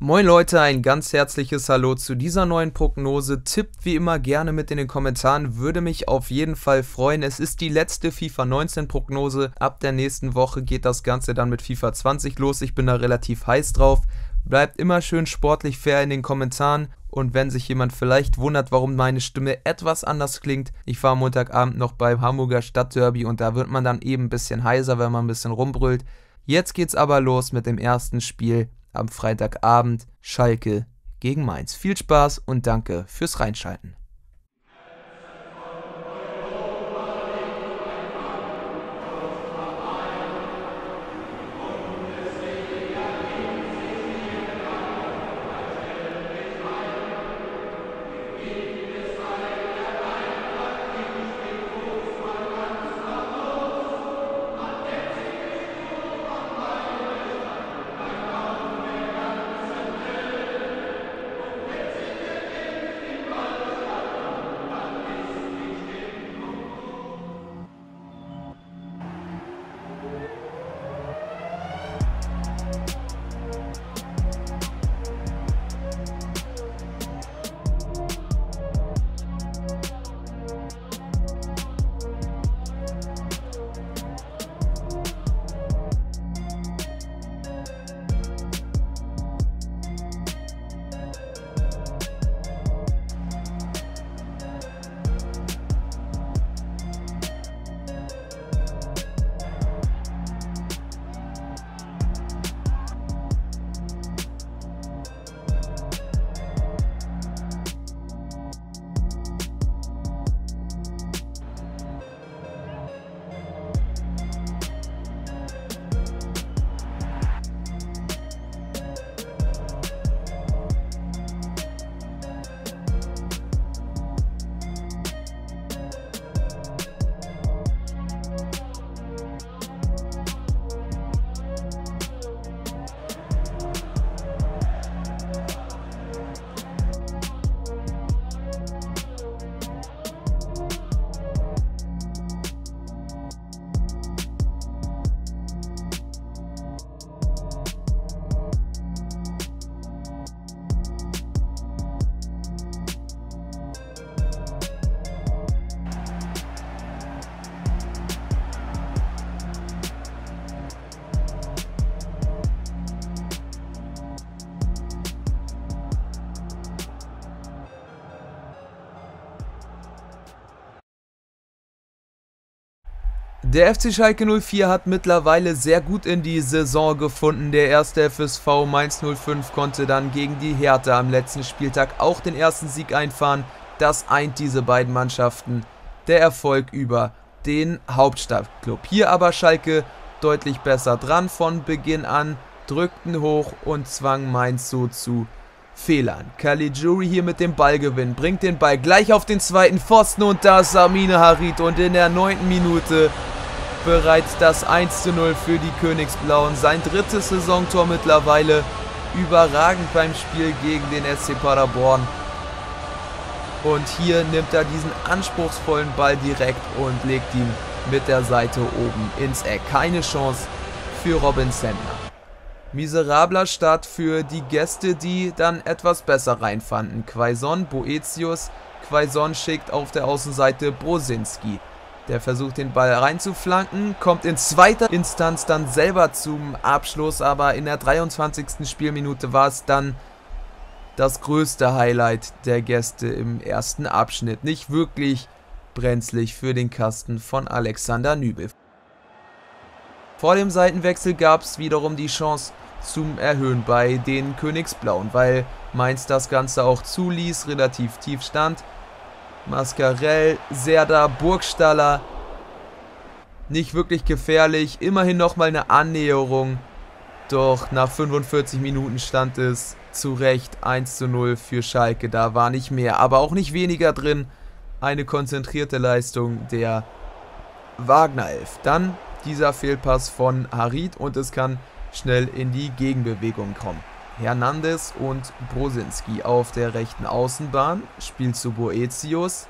Moin Leute, ein ganz herzliches Hallo zu dieser neuen Prognose. Tippt wie immer gerne mit in den Kommentaren, würde mich auf jeden Fall freuen. Es ist die letzte FIFA 19 Prognose. Ab der nächsten Woche geht das Ganze dann mit FIFA 20 los. Ich bin da relativ heiß drauf. Bleibt immer schön sportlich fair in den Kommentaren. Und wenn sich jemand vielleicht wundert, warum meine Stimme etwas anders klingt, ich war Montagabend noch beim Hamburger Stadtderby und da wird man dann eben ein bisschen heiser, wenn man ein bisschen rumbrüllt. Jetzt geht's aber los mit dem ersten Spiel am Freitagabend, Schalke gegen Mainz. Viel Spaß und danke fürs Reinschalten. Der FC Schalke 04 hat mittlerweile sehr gut in die Saison gefunden. Der erste FSV Mainz 05 konnte dann gegen die Hertha am letzten Spieltag auch den ersten Sieg einfahren. Das eint diese beiden Mannschaften. Der Erfolg über den Hauptstadtklub. Hier aber Schalke deutlich besser dran von Beginn an, drückten hoch und zwang Mainz so zu Fehlern. Caligiuri hier mit dem Ballgewinn, bringt den Ball gleich auf den zweiten Pfosten und da ist Amine Harit und in der 9. Minute bereits das 1:0 für die Königsblauen. Sein drittes Saisontor mittlerweile, überragend beim Spiel gegen den SC Paderborn. Und hier nimmt er diesen anspruchsvollen Ball direkt und legt ihn mit der Seite oben ins Eck. Keine Chance für Robin Zentner. Miserabler Start für die Gäste, die dann etwas besser reinfanden. Quaison, Boetius, Quaison schickt auf der Außenseite Brosinski. Der versucht den Ball reinzuflanken, kommt in zweiter Instanz dann selber zum Abschluss, aber in der 23. Spielminute war es dann das größte Highlight der Gäste im ersten Abschnitt. Nicht wirklich brenzlig für den Kasten von Alexander Nübel. Vor dem Seitenwechsel gab es wiederum die Chance zum Erhöhen bei den Königsblauen, weil Mainz das Ganze auch zuließ, relativ tief stand. Mascarell, Serdar, Burgstaller, nicht wirklich gefährlich, immerhin nochmal eine Annäherung, doch nach 45 Minuten stand es zu Recht 1:0 für Schalke, da war nicht mehr, aber auch nicht weniger drin, eine konzentrierte Leistung der Wagner-Elf. Dann dieser Fehlpass von Harit und es kann schnell in die Gegenbewegung kommen. Hernandez und Brosinski auf der rechten Außenbahn, spielt zu Boetius,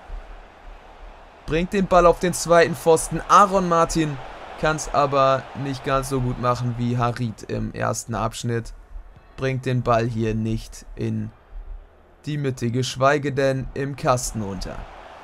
bringt den Ball auf den zweiten Pfosten. Aaron Martin kann es aber nicht ganz so gut machen wie Harit im ersten Abschnitt. bringt den Ball hier nicht in die Mitte, geschweige denn im Kasten unter.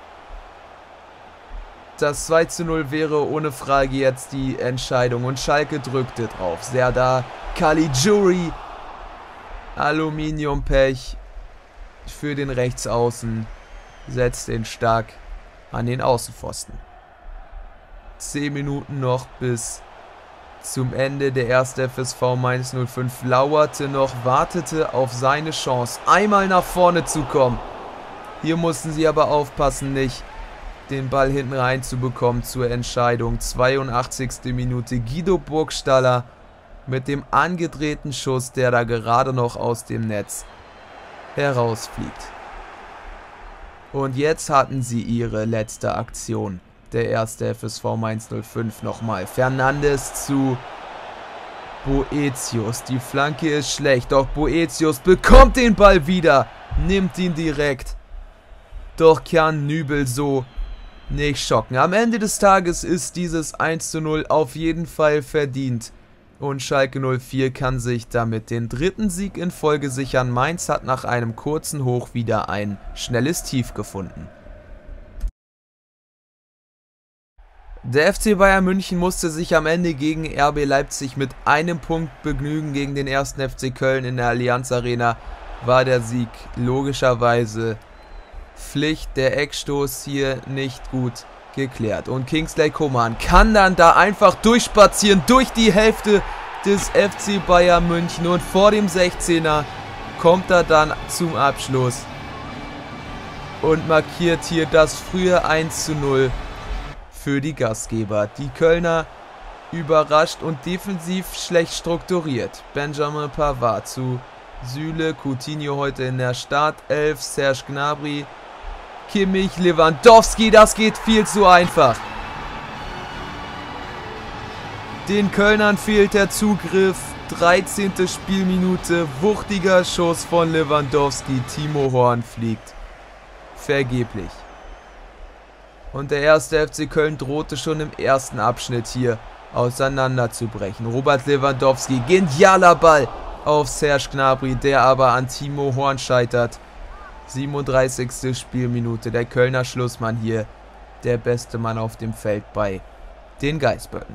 Das 2:0 wäre ohne Frage jetzt die Entscheidung und Schalke drückte drauf. Serdar Caligiuri, Aluminiumpech für den Rechtsaußen, setzt den stark an den Außenpfosten. 10 Minuten noch bis zum Ende. Der erste FSV Mainz 05 lauerte noch, wartete auf seine Chance, einmal nach vorne zu kommen. Hier mussten sie aber aufpassen, nicht den Ball hinten rein zu bekommen zur Entscheidung. 82. Minute, Guido Burgstaller mit dem angedrehten Schuss, der da gerade noch aus dem Netz herausfliegt. Und jetzt hatten sie ihre letzte Aktion. Der erste FSV Mainz 05 nochmal. Fernandes zu Boetius. Die Flanke ist schlecht, doch Boetius bekommt den Ball wieder. Nimmt ihn direkt. Doch kann Nübel so nicht schocken. Am Ende des Tages ist dieses 1:0 auf jeden Fall verdient. Und Schalke 04 kann sich damit den dritten Sieg in Folge sichern. Mainz hat nach einem kurzen Hoch wieder ein schnelles Tief gefunden. Der FC Bayern München musste sich am Ende gegen RB Leipzig mit einem Punkt begnügen. Gegen den 1. FC Köln in der Allianz Arena war der Sieg logischerweise Pflicht. Der Eckstoß hier nicht gut geklärt. Und Kingsley Coman kann dann da einfach durchspazieren durch die Hälfte des FC Bayern München. Und vor dem 16er kommt er dann zum Abschluss und markiert hier das frühe 1:0 für die Gastgeber. Die Kölner überrascht und defensiv schlecht strukturiert. Benjamin Pavard zu Süle, Coutinho heute in der Startelf, Serge Gnabry, Kimmich, Lewandowski, das geht viel zu einfach. Den Kölnern fehlt der Zugriff, 13. Spielminute, wuchtiger Schuss von Lewandowski, Timo Horn fliegt vergeblich. Und der erste FC Köln drohte schon im ersten Abschnitt hier auseinanderzubrechen. Robert Lewandowski, genialer Ball auf Serge Gnabry, der aber an Timo Horn scheitert. 37. Spielminute, der Kölner Schlussmann hier, der beste Mann auf dem Feld bei den Geißböcken.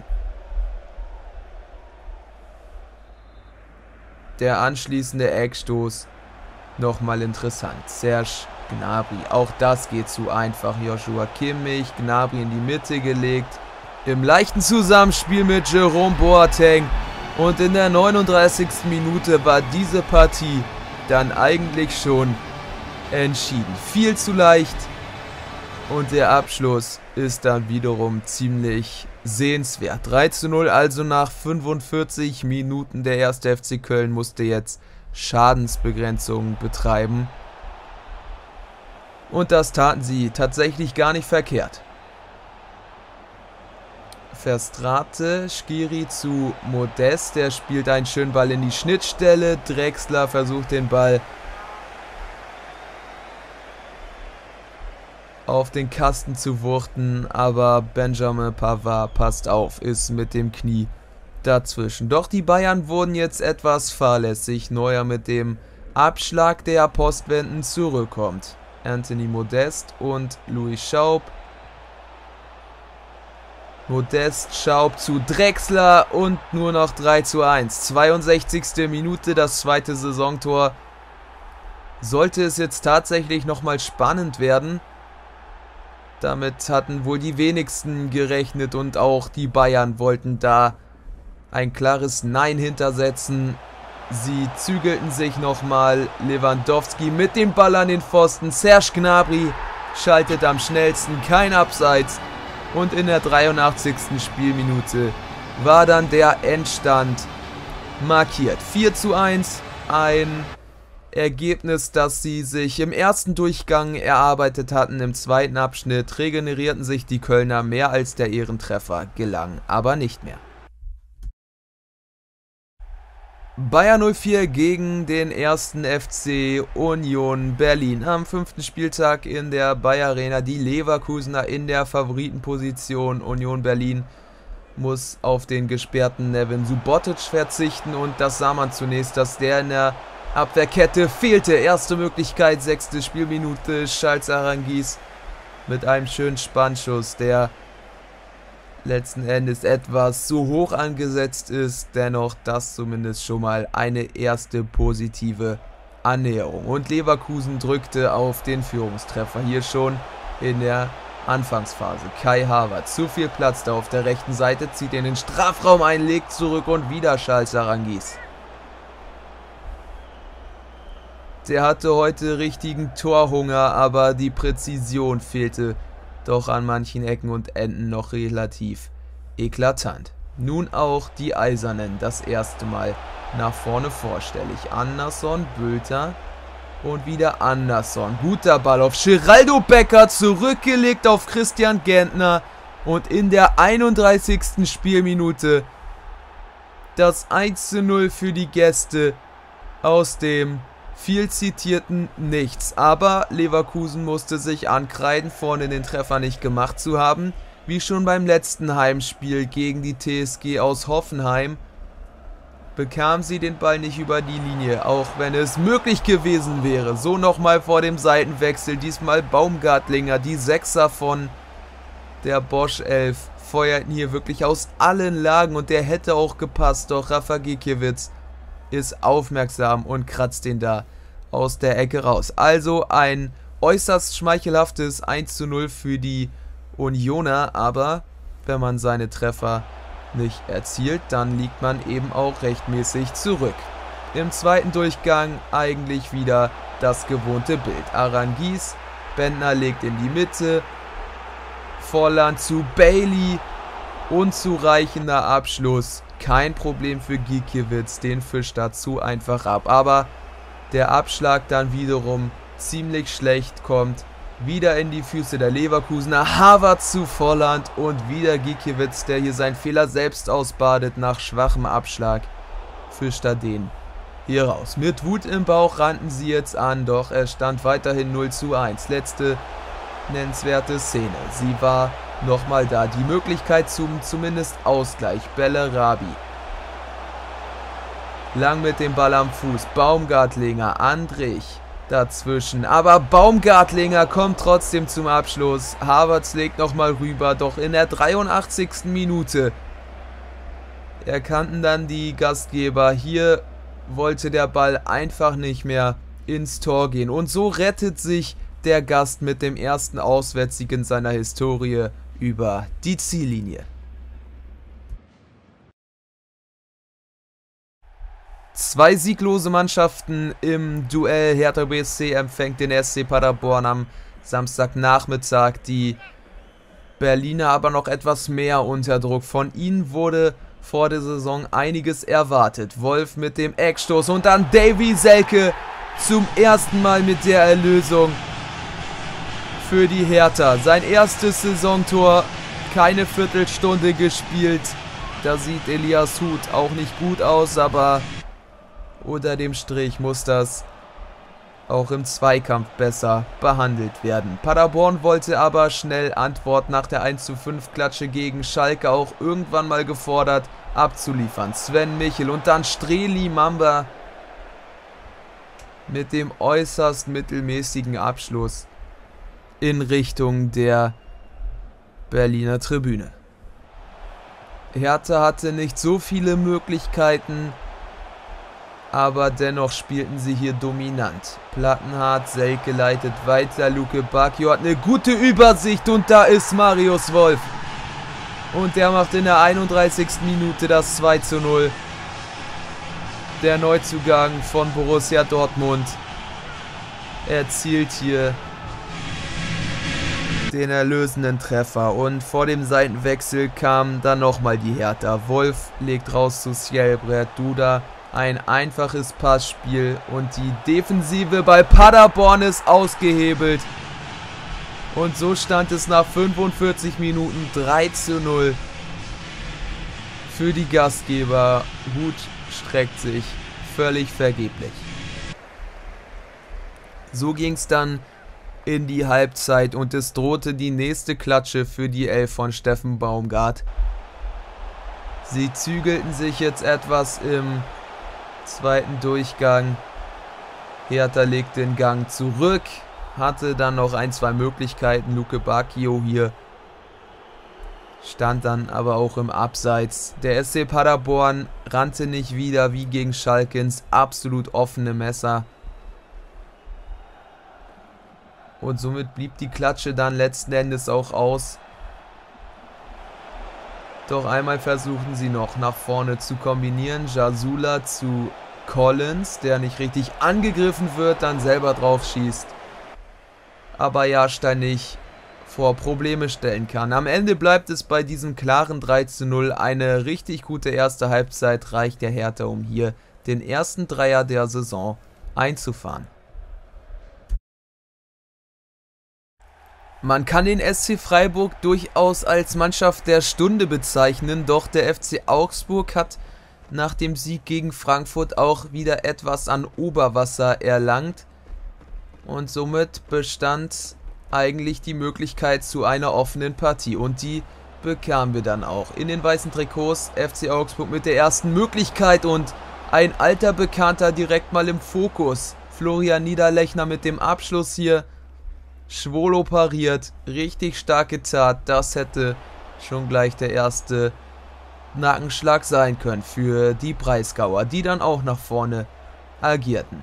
Der anschließende Eckstoß, nochmal interessant. Serge Gnabry, auch das geht zu einfach. Joshua Kimmich, Gnabry in die Mitte gelegt. Im leichten Zusammenspiel mit Jerome Boateng. Und in der 39. Minute war diese Partie dann eigentlich schon entschieden. Viel zu leicht. Und der Abschluss ist dann wiederum ziemlich sehenswert. 3:0 also nach 45 Minuten. Der erste FC Köln musste jetzt Schadensbegrenzung betreiben. Und das taten sie tatsächlich gar nicht verkehrt. Verstrate, Skiri zu Modest, der spielt einen schönen Ball in die Schnittstelle. Drexler versucht den Ball auf den Kasten zu wuchten, aber Benjamin Pavard passt auf, ist mit dem Knie dazwischen. Doch die Bayern wurden jetzt etwas fahrlässig. Neuer mit dem Abschlag, der postwendend zurückkommt. Anthony Modest und Louis Schaub. Modest, Schaub zu Drexler und nur noch 3:1. 62. Minute, das zweite Saisontor. Sollte es jetzt tatsächlich nochmal spannend werden. Damit hatten wohl die wenigsten gerechnet und auch die Bayern wollten da ein klares Nein hintersetzen. Sie zügelten sich nochmal. Lewandowski mit dem Ball an den Pfosten. Serge Gnabry schaltet am schnellsten, kein Abseits. Und in der 83. Spielminute war dann der Endstand markiert. 4:1, ein Ergebnis, das sie sich im ersten Durchgang erarbeitet hatten. Im zweiten Abschnitt regenerierten sich die Kölner, mehr als der Ehrentreffer gelang aber nicht mehr. Bayer 04 gegen den 1. FC Union Berlin. Am 5. Spieltag in der Bayer Arena, die Leverkusener in der Favoritenposition. Union Berlin muss auf den gesperrten Neven Subotic verzichten und das sah man zunächst, dass der in der Abwehrkette fehlte. Erste Möglichkeit, 6. Spielminute, Charles Aránguiz mit einem schönen Spannschuss, der letzten Endes etwas zu hoch angesetzt ist. Dennoch das zumindest schon mal eine erste positive Annäherung. Und Leverkusen drückte auf den Führungstreffer hier schon in der Anfangsphase. Kai Havertz, zu viel Platz da auf der rechten Seite, zieht in den Strafraum ein, legt zurück und wieder Charles Aránguiz. Der hatte heute richtigen Torhunger, aber die Präzision fehlte doch an manchen Ecken und Enden noch relativ eklatant. Nun auch die Eisernen das erste Mal nach vorne vorstellig. Anderson, Bülter und wieder Anderson. Guter Ball auf Geraldo Becker, zurückgelegt auf Christian Gentner und in der 31. Spielminute das 1:0 für die Gäste aus dem viel zitierten Nichts. Aber Leverkusen musste sich ankreiden, vorne den Treffer nicht gemacht zu haben. Wie schon beim letzten Heimspiel gegen die TSG aus Hoffenheim bekam sie den Ball nicht über die Linie, auch wenn es möglich gewesen wäre. So nochmal vor dem Seitenwechsel, diesmal Baumgartlinger, die Sechser von der Bosch 11, feuerten hier wirklich aus allen Lagen und der hätte auch gepasst, doch Rafa Gikiewicz ist aufmerksam und kratzt den da aus der Ecke raus. Also ein äußerst schmeichelhaftes 1:0 für die Unioner, aber wenn man seine Treffer nicht erzielt, dann liegt man eben auch rechtmäßig zurück. Im zweiten Durchgang eigentlich wieder das gewohnte Bild. Aránguiz, Bendtner legt in die Mitte, Volland zu Bailey, unzureichender Abschluss. Kein Problem für Gikiewicz, den fischt dazu einfach ab. Aber der Abschlag dann wiederum ziemlich schlecht, kommt wieder in die Füße der Leverkusener. Havertz zu Volland und wieder Gikiewicz, der hier seinen Fehler selbst ausbadet. Nach schwachem Abschlag fischt er den hier raus. Mit Wut im Bauch rannten sie jetzt an, doch es stand weiterhin 0:1. Letzte nennenswerte Szene. Sie war nochmal da. Die Möglichkeit zum zumindest Ausgleich. Bellarabi. Lang mit dem Ball am Fuß. Baumgartlinger, Andrich dazwischen. Aber Baumgartlinger kommt trotzdem zum Abschluss. Havertz legt nochmal rüber, doch in der 83. Minute erkannten dann die Gastgeber. Hier wollte der Ball einfach nicht mehr ins Tor gehen. Und so rettet sich der Gast mit dem ersten Auswärtssieg in seiner Historie über die Ziellinie. Zwei sieglose Mannschaften im Duell. Hertha BSC empfängt den SC Paderborn am Samstagnachmittag. Die Berliner aber noch etwas mehr unter Druck. Von ihnen wurde vor der Saison einiges erwartet. Wolf mit dem Eckstoß und dann Davy Selke zum ersten Mal mit der Erlösung für die Hertha. Sein erstes Saisontor, keine Viertelstunde gespielt. Da sieht Elias Huth auch nicht gut aus, aber unter dem Strich muss das auch im Zweikampf besser behandelt werden. Paderborn wollte aber schnell Antwort nach der 1:5 Klatsche gegen Schalke auch irgendwann mal gefordert abzuliefern. Sven Michel und dann Streli Mamba mit dem äußerst mittelmäßigen Abschluss in Richtung der Berliner Tribüne. Hertha hatte nicht so viele Möglichkeiten, aber dennoch spielten sie hier dominant. Plattenhardt, Selke leitet weiter, Luke Bacchio hat eine gute Übersicht und da ist Marius Wolf. Und der macht in der 31. Minute das 2:0. Der Neuzugang von Borussia Dortmund erzielt hier den erlösenden Treffer und vor dem Seitenwechsel kam dann nochmal die Hertha. Wolf legt raus zu Sjelbred, Duda. Ein einfaches Passspiel und die Defensive bei Paderborn ist ausgehebelt. Und so stand es nach 45 Minuten 3:0 für die Gastgeber. Huth streckt sich völlig vergeblich. So ging es dann in die Halbzeit und es drohte die nächste Klatsche für die Elf von Steffen Baumgart. Sie zügelten sich jetzt etwas im zweiten Durchgang. Hertha legt den Gang zurück. Hatte dann noch ein, zwei Möglichkeiten. Luke Bacchio hier stand dann aber auch im Abseits. Der SC Paderborn rannte nicht wieder wie gegen Schalke ins absolut offene Messer. Und somit blieb die Klatsche dann letzten Endes auch aus. Doch einmal versuchen sie noch nach vorne zu kombinieren. Jasula zu Collins, der nicht richtig angegriffen wird, dann selber drauf schießt. Aber Jahrstein nicht vor Probleme stellen kann. Am Ende bleibt es bei diesem klaren 3:0. Eine richtig gute erste Halbzeit reicht der Hertha, um hier den ersten Dreier der Saison einzufahren. Man kann den SC Freiburg durchaus als Mannschaft der Stunde bezeichnen, doch der FC Augsburg hat nach dem Sieg gegen Frankfurt auch wieder etwas an Oberwasser erlangt und somit bestand eigentlich die Möglichkeit zu einer offenen Partie und die bekamen wir dann auch. In den weißen Trikots FC Augsburg mit der ersten Möglichkeit und ein alter Bekannter direkt mal im Fokus. Florian Niederlechner mit dem Abschluss hier. Schwolo pariert, richtig starke Tat, das hätte schon gleich der erste Nackenschlag sein können für die Breisgauer, die dann auch nach vorne agierten.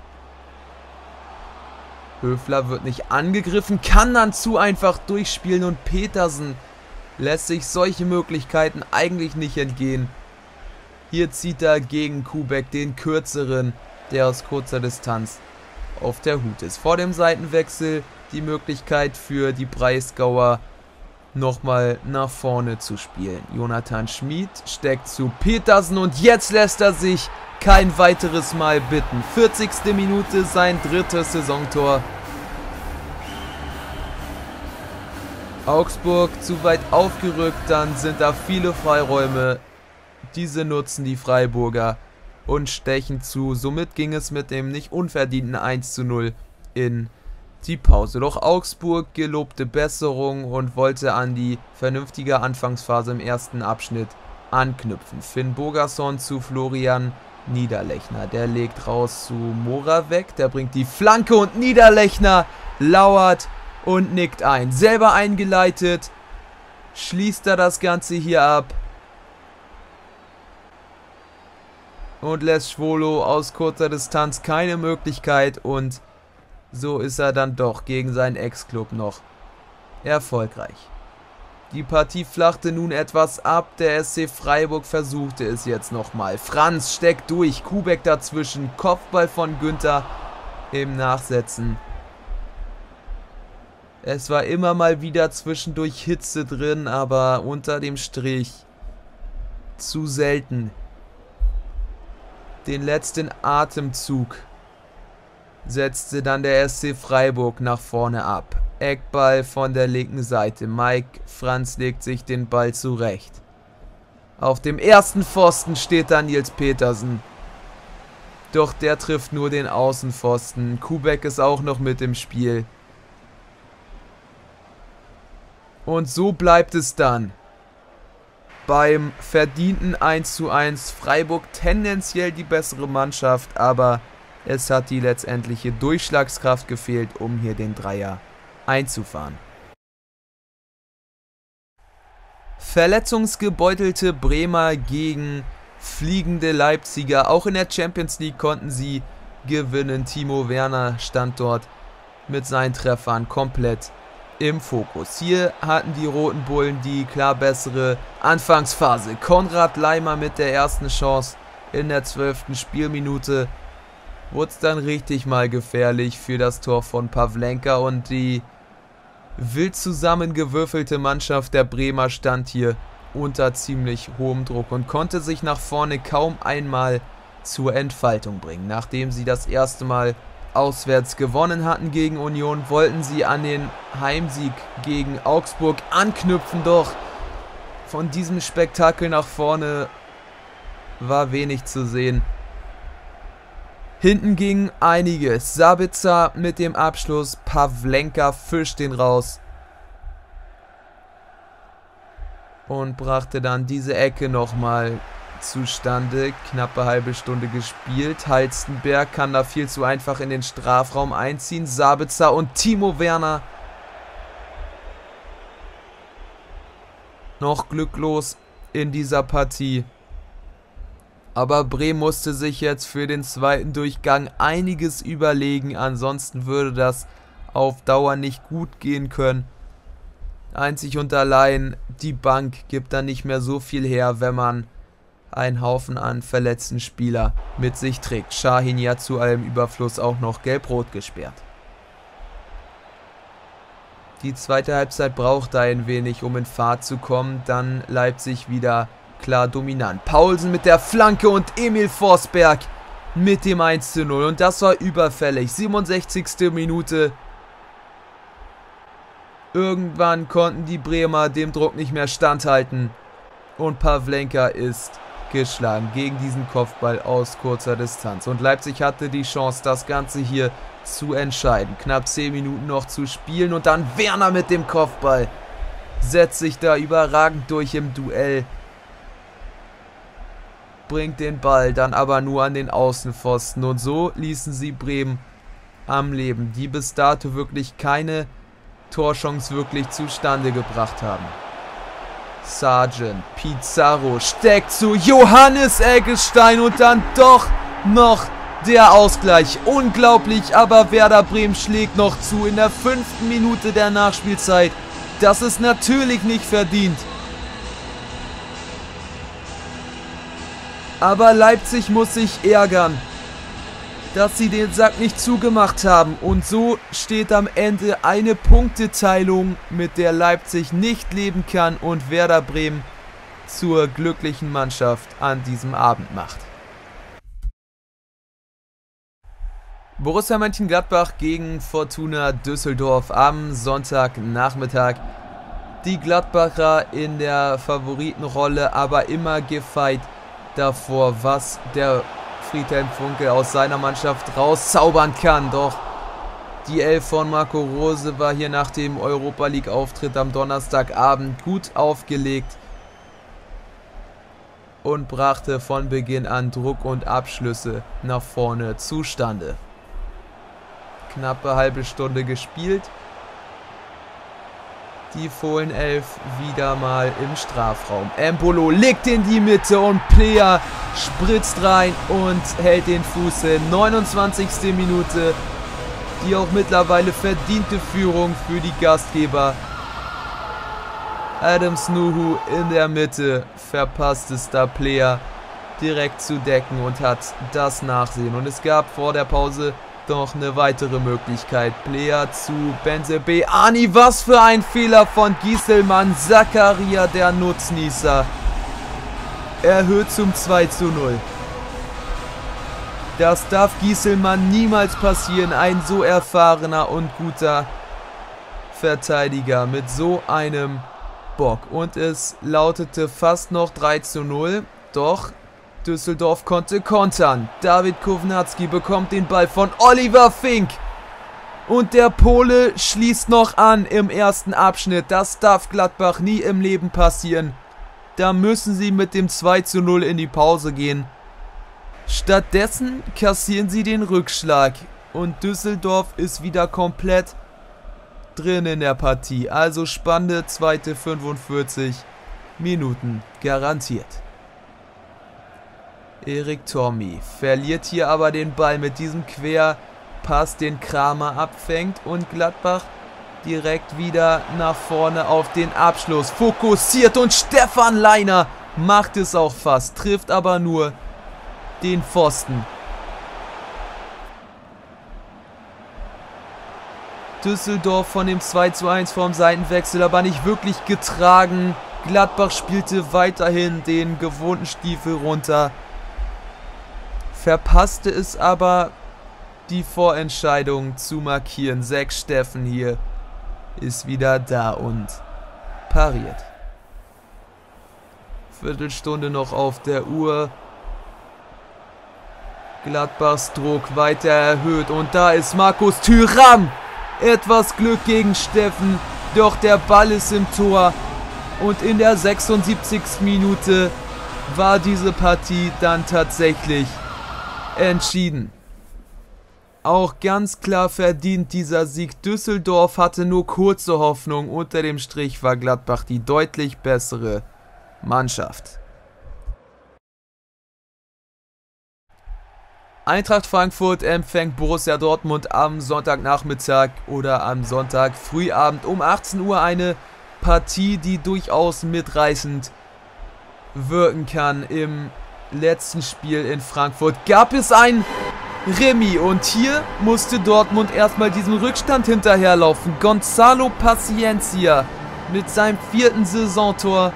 Höfler wird nicht angegriffen, kann dann zu einfach durchspielen und Petersen lässt sich solche Möglichkeiten eigentlich nicht entgehen. Hier zieht er gegen Kubek den kürzeren, der aus kurzer Distanz auf der Hut ist. Vor dem Seitenwechsel die Möglichkeit für die Breisgauer nochmal nach vorne zu spielen. Jonathan Schmid steckt zu Petersen und jetzt lässt er sich kein weiteres Mal bitten. 40. Minute, sein drittes Saisontor. Augsburg zu weit aufgerückt, dann sind da viele Freiräume. Diese nutzen die Freiburger und stechen zu. Somit ging es mit dem nicht unverdienten 1:0 in die Pause. Doch Augsburg gelobte Besserung und wollte an die vernünftige Anfangsphase im ersten Abschnitt anknüpfen. Finn Bogason zu Florian Niederlechner. Der legt raus zu Moravec. Der bringt die Flanke und Niederlechner lauert und nickt ein. Selber eingeleitet. Schließt er das Ganze hier ab. Und lässt Schwolo aus kurzer Distanz keine Möglichkeit. Und so ist er dann doch gegen seinen Ex-Club noch erfolgreich. Die Partie flachte nun etwas ab. Der SC Freiburg versuchte es jetzt nochmal. Franz steckt durch. Kubek dazwischen. Kopfball von Günther im Nachsetzen. Es war immer mal wieder zwischendurch Hitze drin, aber unter dem Strich zu selten. Den letzten Atemzug setzte dann der SC Freiburg nach vorne ab. Eckball von der linken Seite. Mike Franz legt sich den Ball zurecht. Auf dem ersten Pfosten steht dann Nils Petersen. Doch der trifft nur den Außenpfosten. Kubek ist auch noch mit im Spiel. Und so bleibt es dann. Beim verdienten 1:1. Freiburg tendenziell die bessere Mannschaft, aber es hat die letztendliche Durchschlagskraft gefehlt, um hier den Dreier einzufahren. Verletzungsgebeutelte Bremer gegen fliegende Leipziger. Auch in der Champions League konnten sie gewinnen. Timo Werner stand dort mit seinen Treffern komplett im Fokus. Hier hatten die Roten Bullen die klar bessere Anfangsphase. Konrad Laimer mit der ersten Chance in der 12. Spielminute. Wurde es dann richtig mal gefährlich für das Tor von Pavlenka und die wild zusammengewürfelte Mannschaft der Bremer stand hier unter ziemlich hohem Druck und konnte sich nach vorne kaum einmal zur Entfaltung bringen. Nachdem sie das erste Mal auswärts gewonnen hatten gegen Union, wollten sie an den Heimsieg gegen Augsburg anknüpfen, doch von diesem Spektakel nach vorne war wenig zu sehen. Hinten ging einiges. Sabitzer mit dem Abschluss, Pavlenka fischt den raus. und brachte dann diese Ecke nochmal zustande. Knappe halbe Stunde gespielt. Halstenberg kann da viel zu einfach in den Strafraum einziehen. Sabitzer und Timo Werner noch glücklos in dieser Partie. Aber Bremen musste sich jetzt für den zweiten Durchgang einiges überlegen. Ansonsten würde das auf Dauer nicht gut gehen können. Einzig und allein die Bank gibt dann nicht mehr so viel her, wenn man einen Haufen an verletzten Spieler mit sich trägt. Şahin ja zu allem Überfluss auch noch gelb-rot gesperrt. Die zweite Halbzeit braucht ein wenig, um in Fahrt zu kommen. Dann Leipzig wieder klar dominant. Paulsen mit der Flanke und Emil Forsberg mit dem 1:0. Und das war überfällig. 67. Minute. Irgendwann konnten die Bremer dem Druck nicht mehr standhalten. Und Pavlenka ist geschlagen gegen diesen Kopfball aus kurzer Distanz. Und Leipzig hatte die Chance, das Ganze hier zu entscheiden. Knapp 10 Minuten noch zu spielen. Und dann Werner mit dem Kopfball. Setzt sich da überragend durch im Duell. Bringt den Ball dann aber nur an den Außenpfosten. Und so ließen sie Bremen am Leben, die bis dato wirklich keine Torchance wirklich zustande gebracht haben. Sargent, Pizarro steckt zu Johannes Eggestein und dann doch noch der Ausgleich. Unglaublich, aber Werder Bremen schlägt noch zu in der 5. Minute der Nachspielzeit. Das ist natürlich nicht verdient. Aber Leipzig muss sich ärgern, dass sie den Sack nicht zugemacht haben. Und so steht am Ende eine Punkteteilung, mit der Leipzig nicht leben kann und Werder Bremen zur glücklichen Mannschaft an diesem Abend macht. Borussia Mönchengladbach gegen Fortuna Düsseldorf am Sonntagnachmittag. Die Gladbacher in der Favoritenrolle, aber immer gefeit davor, was der Friedhelm Funkel aus seiner Mannschaft rauszaubern kann. Doch die Elf von Marco Rose war hier nach dem Europa League Auftritt am Donnerstagabend gut aufgelegt und brachte von Beginn an Druck und Abschlüsse nach vorne zustande. Knappe halbe Stunde gespielt. Die Fohlenelf wieder mal im Strafraum. Embolo legt in die Mitte und Player spritzt rein und hält den Fuß hin. 29. Minute. Die auch mittlerweile verdiente Führung für die Gastgeber. Adams Nuhu in der Mitte verpasst es da Player direkt zu decken und hat das Nachsehen. Und es gab vor der Pause noch eine weitere Möglichkeit. Player zu Bensebaini. Was für ein Fehler von Gieselmann. Zakaria, der Nutznießer, erhöht zum 2:0. Das darf Gieselmann niemals passieren. Ein so erfahrener und guter Verteidiger mit so einem Bock. Und es lautete fast noch 3:0. Doch Düsseldorf konnte kontern. David Kownacki bekommt den Ball von Oliver Fink. Und der Pole schließt noch an im ersten Abschnitt. Das darf Gladbach nie im Leben passieren. Da müssen sie mit dem 2:0 in die Pause gehen. Stattdessen kassieren sie den Rückschlag. Und Düsseldorf ist wieder komplett drin in der Partie. Also spannende zweite 45 Minuten garantiert. Erik Thormy verliert hier aber den Ball mit diesem Querpass, den Kramer abfängt, und Gladbach direkt wieder nach vorne auf den Abschluss fokussiert und Stefan Leiner macht es auch fast, trifft aber nur den Pfosten. Düsseldorf von dem 2:1 vom Seitenwechsel aber nicht wirklich getragen. Gladbach spielte weiterhin den gewohnten Stiefel runter. Verpasste es aber, die Vorentscheidung zu markieren. Zach Steffen hier ist wieder da und pariert. Viertelstunde noch auf der Uhr. Gladbachs Druck weiter erhöht und da ist Markus Thuram. Etwas Glück gegen Steffen, doch der Ball ist im Tor Und in der 76. Minute war diese Partie dann tatsächlich entschieden. Auch ganz klar verdient dieser Sieg. Düsseldorf hatte nur kurze Hoffnung. Unter dem Strich war Gladbach die deutlich bessere Mannschaft. Eintracht Frankfurt empfängt Borussia Dortmund am Sonntagnachmittag oder am Sonntag Frühabend um 18 Uhr. Eine Partie, die durchaus mitreißend wirken kann. Im letzten Spiel in Frankfurt gab es ein Remis und hier musste Dortmund erstmal diesem Rückstand hinterherlaufen. Gonzalo Paciencia mit seinem 4. Saisontor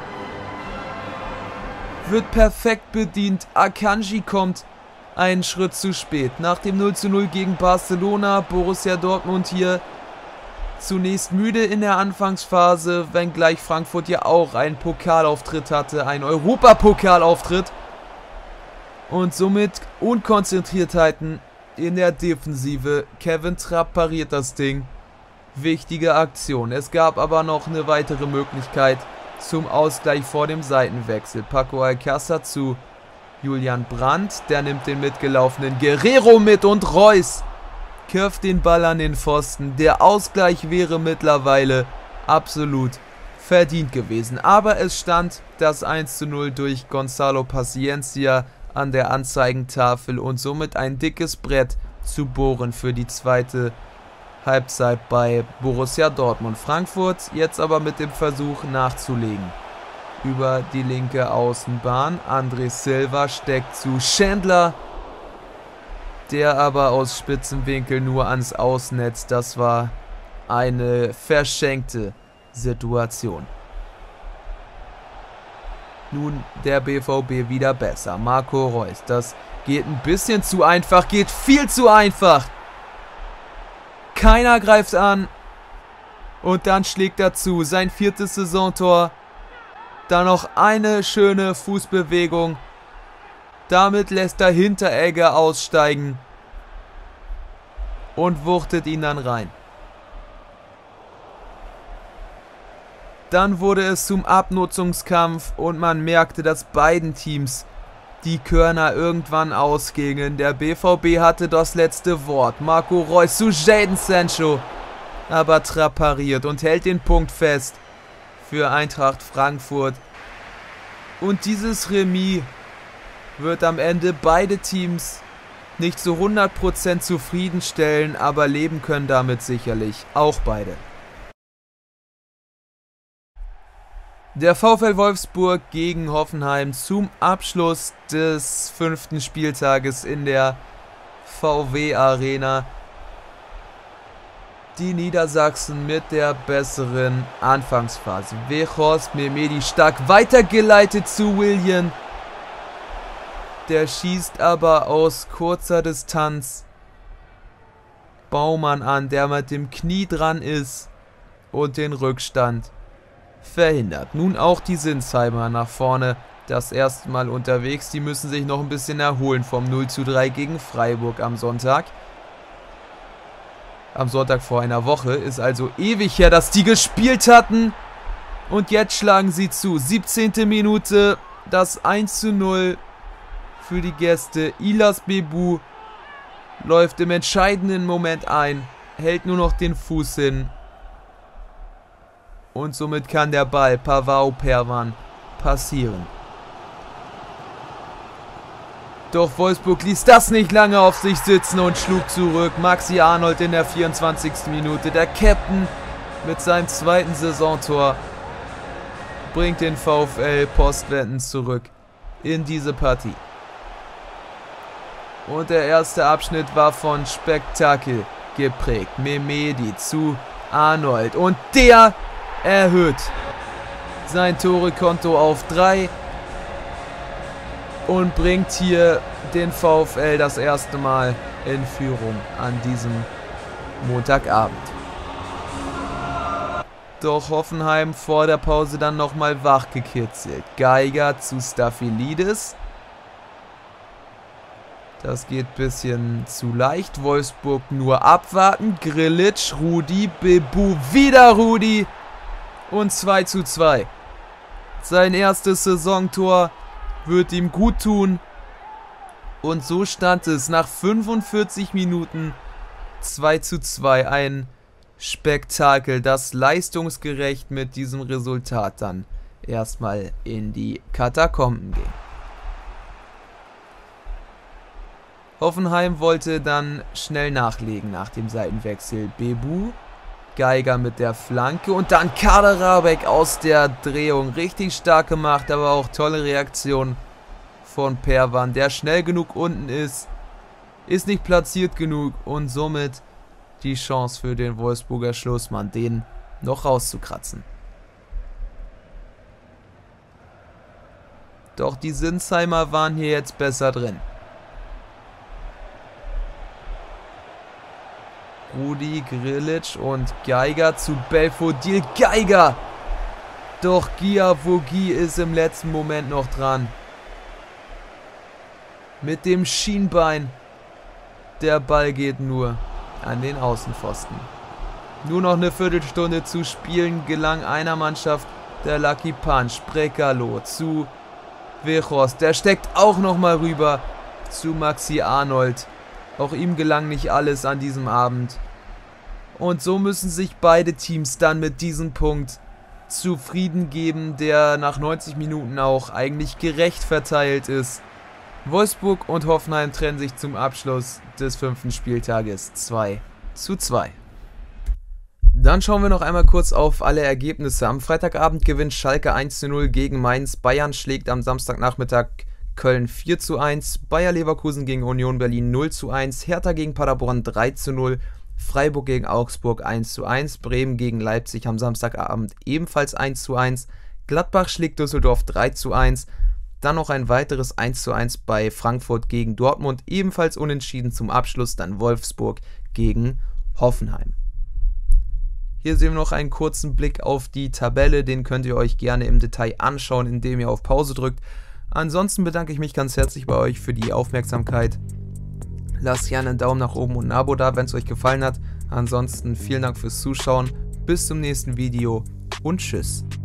wird perfekt bedient. Akanji kommt einen Schritt zu spät. Nach dem 0:0 gegen Barcelona, Borussia Dortmund hier zunächst müde in der Anfangsphase, wenngleich Frankfurt ja auch einen Pokalauftritt hatte, einen Europapokalauftritt. Und somit Unkonzentriertheiten in der Defensive. Kevin Trapp pariert das Ding. Wichtige Aktion. Es gab aber noch eine weitere Möglichkeit zum Ausgleich vor dem Seitenwechsel. Paco Alcácer zu Julian Brandt. Der nimmt den mitgelaufenen Guerrero mit und Reus köpft den Ball an den Pfosten. Der Ausgleich wäre mittlerweile absolut verdient gewesen. Aber es stand das 1:0 durch Gonzalo Paciencia an der Anzeigentafel und somit ein dickes Brett zu bohren für die zweite Halbzeit bei Borussia Dortmund. Frankfurt jetzt aber mit dem Versuch nachzulegen. Über die linke Außenbahn. André Silva steckt zu Schändler, der aber aus spitzem Winkel nur ans Außennetz. Das war eine verschenkte Situation. Nun der BVB wieder besser. Marco Reus, das geht ein bisschen zu einfach, geht viel zu einfach. Keiner greift an und dann schlägt er zu. Sein 4. Saisontor. Dann noch eine schöne Fußbewegung. Damit lässt er Hinteregger aussteigen und wuchtet ihn dann rein. Dann wurde es zum Abnutzungskampf und man merkte, dass beiden Teams die Körner irgendwann ausgingen. Der BVB hatte das letzte Wort. Marco Reus zu Jadon Sancho. Aber Trapp pariert und hält den Punkt fest für Eintracht Frankfurt. Und dieses Remis wird am Ende beide Teams nicht zu 100% zufriedenstellen, aber leben können damit sicherlich auch beide. Der VfL Wolfsburg gegen Hoffenheim zum Abschluss des 5. Spieltages in der VW Arena. Die Niedersachsen mit der besseren Anfangsphase. Weghorst Mehmedi stark weitergeleitet zu Willian. Der schießt aber aus kurzer Distanz Baumann an, der mit dem Knie dran ist und den Rückstand verhindert. Nun auch die Sinsheimer nach vorne das erste Mal unterwegs. Die müssen sich noch ein bisschen erholen vom 0:3 gegen Freiburg am Sonntag. Am Sonntag vor einer Woche. Ist also ewig her, dass die gespielt hatten. Und jetzt schlagen sie zu. 17. Minute. Das 1:0 für die Gäste. Ilas Bebu läuft im entscheidenden Moment ein. Hält nur noch den Fuß hin. Und somit kann der Ball Pavao Perwan passieren. Doch Wolfsburg ließ das nicht lange auf sich sitzen und schlug zurück. Maxi Arnold in der 24. Minute. Der Captain mit seinem 2. Saisontor bringt den VfL postwendend zurück in diese Partie. Und der erste Abschnitt war von Spektakel geprägt. Mehmedi zu Arnold. Und der erhöht sein Torekonto auf 3 und bringt hier den VfL das erste Mal in Führung an diesem Montagabend. Doch Hoffenheim vor der Pause dann nochmal wachgekitzelt. Geiger zu Staphylides. Das geht ein bisschen zu leicht. Wolfsburg nur abwarten. Grillitsch, Rudi, Bebu, wieder Rudi. Und 2:2. Sein erstes Saisontor wird ihm gut tun. Und so stand es nach 45 Minuten 2:2. Ein Spektakel, das leistungsgerecht mit diesem Resultat dann erstmal in die Katakomben ging. Hoffenheim wollte dann schnell nachlegen nach dem Seitenwechsel. Bebu, Geiger mit der Flanke und dann Kaderabek aus der Drehung. Richtig stark gemacht, aber auch tolle Reaktion von Perwan, der schnell genug unten ist nicht platziert genug und somit die Chance für den Wolfsburger Schlussmann, den noch rauszukratzen. Doch die Sinsheimer waren hier jetzt besser drin. Rudi, Grilic und Geiger zu Belfodil. Geiger! Doch Giavogi ist im letzten Moment noch dran. Mit dem Schienbein. Der Ball geht nur an den Außenpfosten. Nur noch eine Viertelstunde zu spielen, gelang einer Mannschaft der Lucky Punch. Brekalo zu Weghorst. Der steckt auch nochmal rüber zu Maxi Arnold. Auch ihm gelang nicht alles an diesem Abend. Und so müssen sich beide Teams dann mit diesem Punkt zufrieden geben, der nach 90 Minuten auch eigentlich gerecht verteilt ist. Wolfsburg und Hoffenheim trennen sich zum Abschluss des 5. Spieltages 2:2. Dann schauen wir noch einmal kurz auf alle Ergebnisse. Am Freitagabend gewinnt Schalke 1:0 gegen Mainz. Bayern schlägt am Samstagnachmittag Köln 4:1. Bayer Leverkusen gegen Union Berlin 0:1. Hertha gegen Paderborn 3:0. Freiburg gegen Augsburg 1:1. Bremen gegen Leipzig am Samstagabend ebenfalls 1:1. Gladbach schlägt Düsseldorf 3:1. Dann noch ein weiteres 1:1 bei Frankfurt gegen Dortmund. Ebenfalls unentschieden zum Abschluss. Dann Wolfsburg gegen Hoffenheim. Hier sehen wir noch einen kurzen Blick auf die Tabelle. Den könnt ihr euch gerne im Detail anschauen, indem ihr auf Pause drückt. Ansonsten bedanke ich mich ganz herzlich bei euch für die Aufmerksamkeit. Lasst gerne einen Daumen nach oben und ein Abo da, wenn es euch gefallen hat. Ansonsten vielen Dank fürs Zuschauen. Bis zum nächsten Video und tschüss.